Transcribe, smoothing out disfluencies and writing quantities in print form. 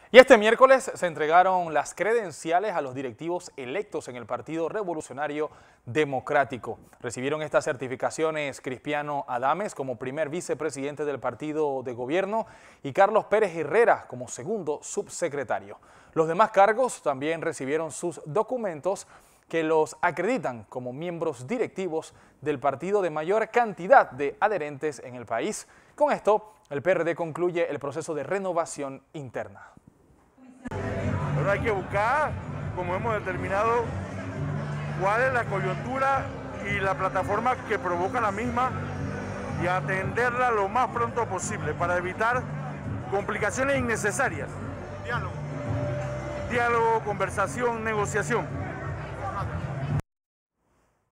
Y este miércoles se entregaron las credenciales a los directivos electos en el Partido Revolucionario Democrático. Recibieron estas certificaciones Cristiano Adames como primer vicepresidente del partido de gobierno y Carlos Pérez Herrera como segundo subsecretario. Los demás cargos también recibieron sus documentos que los acreditan como miembros directivos del partido de mayor cantidad de adherentes en el país. Con esto, el PRD concluye el proceso de renovación interna. Pero hay que buscar, como hemos determinado, cuál es la coyuntura y la plataforma que provoca la misma y atenderla lo más pronto posible para evitar complicaciones innecesarias. Diálogo, conversación, negociación.